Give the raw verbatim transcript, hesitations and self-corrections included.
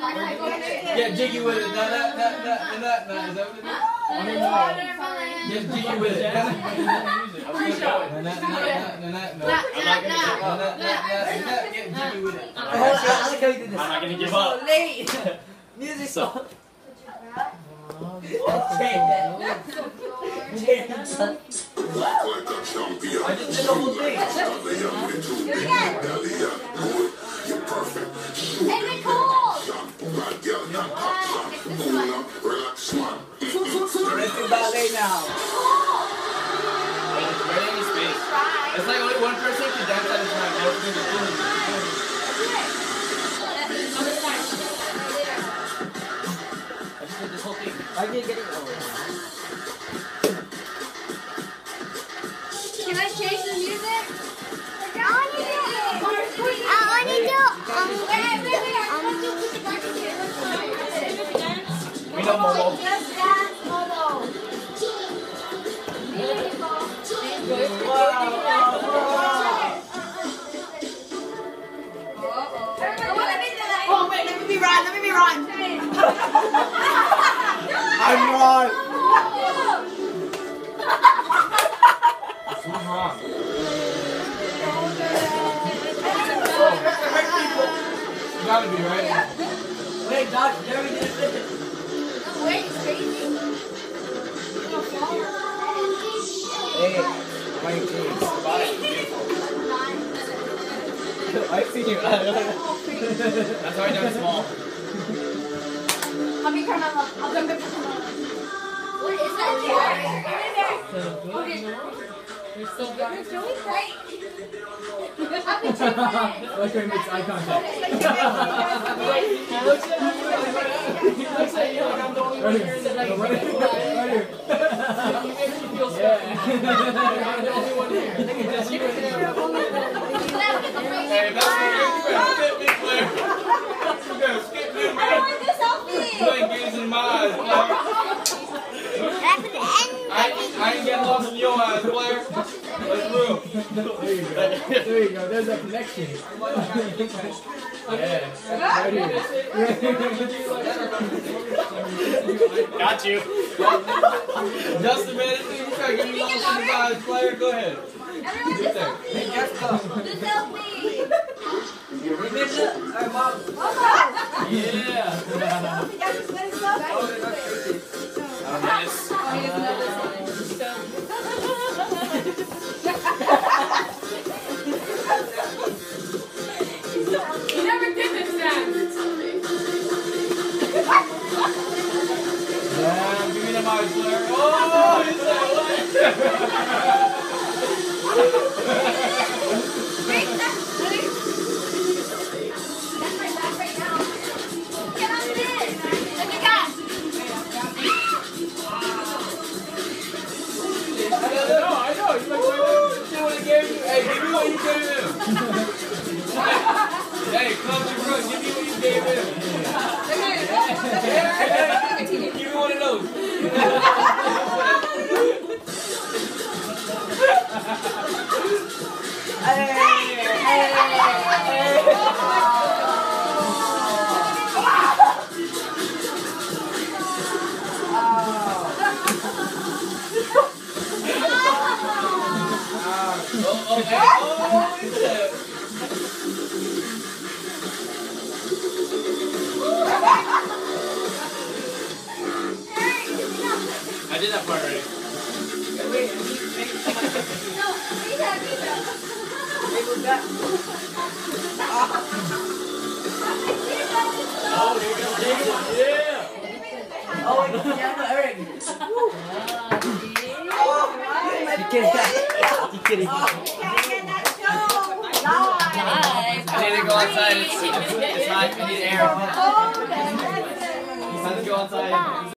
Get jiggy with it. No, no, no, no, no, no. Is that what it is? Get jiggy with it. No, no, no, no, no, no. I'm not gonna give up. Get jiggy with it. I like how you did this. I'm not gonna give so up. late. Music So. song. James. I just did the whole thing. You're perfect. Hey, Nicole! Let's do ballet now. Right in his face. It's like only one person can dance at a time. That's gonna be cool. I just did this whole thing. I did get it over. Can I change the music? I want to do I want to do um wait, wait, wait, I want to do We know Momo. Just dance, Momo. Oh wait, let me be Ron, let me be Ron. I'm wrong. Who's wrong? You gotta be right. Wait, Josh, Jeremy didn't finish. Wait, it's crazy. Hey, my kids. I see you. That's why I know it's small. I'll be Carmela. I'll come back to Carmela. What is that? Okay. You're so You're doing great. Like I makes eye contact. Right here. Right here. You make me feel special. I'm the only one here. Just you and him. Hey, that's what you're skip me, Claire. You gotta skip me, man. I want this selfie. You ain't gazing in my eyes, Claire. I, I ain't getting lost in your eyes, Claire. Let's move. There you go. There you go. There's a connection. Yeah. Right here. Got you. Justin, man, this thing, you try to get me lost in his eyes, Claire. Go ahead. Everyone, Get there. Hey, just go. the selfie. Remember, our mom. Yeah. Yes. You never did this dance. Yeah, give me the mic, Claire. Oh, he's that way. That's my back right now. Get on this. Look at that. I know, I know. He's like, see what he gave you. Hey, give me what you gave him. Hey, come to Brooke. Give me what you gave him. Give me one of those. Oh, okay. Oh, he's there. I did that part already. No, Rita, Rita. Oh, here we go. Yeah. Oh, wait, yeah, Eric. You kidding? You kidding? Can't get that show. I need to go outside. It's, it's, it's hot. I need air. Oh, that's Time to go outside.